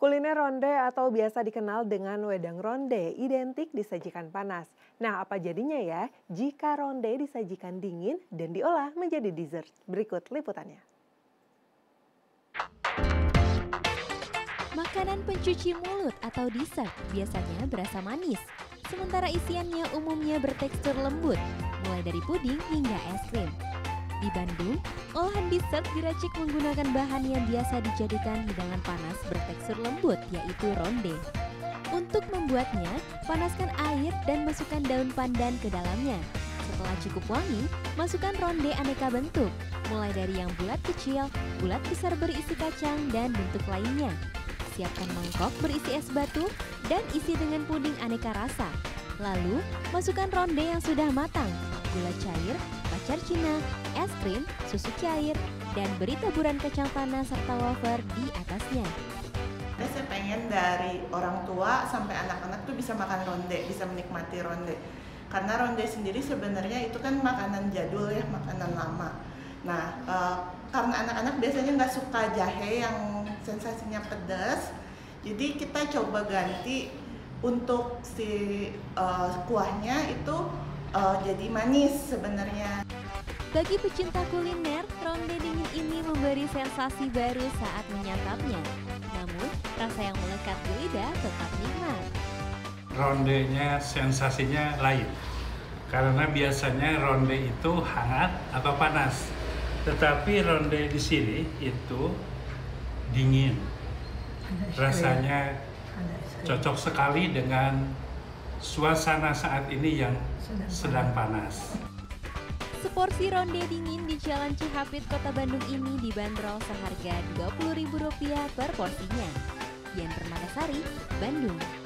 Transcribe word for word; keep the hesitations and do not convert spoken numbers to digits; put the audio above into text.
Kuliner ronde atau biasa dikenal dengan wedang ronde identik disajikan panas. Nah, apa jadinya ya jika ronde disajikan dingin dan diolah menjadi dessert? Berikut liputannya. Makanan pencuci mulut atau dessert biasanya berasa manis, sementara isiannya umumnya bertekstur lembut, mulai dari puding hingga es krim. Di Bandung, olahan dessert diracik menggunakan bahan yang biasa dijadikan hidangan panas bertekstur lembut, yaitu ronde. Untuk membuatnya, panaskan air dan masukkan daun pandan ke dalamnya. Setelah cukup wangi, masukkan ronde aneka bentuk, mulai dari yang bulat kecil, bulat besar berisi kacang, dan bentuk lainnya. Siapkan mangkok berisi es batu dan isi dengan puding aneka rasa. Lalu, masukkan ronde yang sudah matang, gula cair, pacar Cina, es krim, susu cair, dan beri taburan kacang panas serta wafer di atasnya. Saya pengen dari orang tua sampai anak-anak tuh bisa makan ronde, bisa menikmati ronde. Karena ronde sendiri sebenarnya itu kan makanan jadul ya, makanan lama. Nah, e, karena anak-anak biasanya nggak suka jahe yang sensasinya pedas, jadi kita coba ganti untuk si e, kuahnya itu e, jadi manis sebenarnya. Bagi pecinta kuliner, ronde dingin ini memberi sensasi baru saat menyantapnya. Namun, rasa yang melekat di lidah tetap nikmat. Rondenya sensasinya lain, karena biasanya ronde itu hangat atau panas. Tetapi ronde di sini itu dingin. Rasanya cocok sekali dengan suasana saat ini yang sedang panas. Seporsi ronde dingin di Jalan Cihapit, Kota Bandung ini dibanderol seharga dua puluh ribu rupiah per porsinya. Dian Permatasari, Bandung.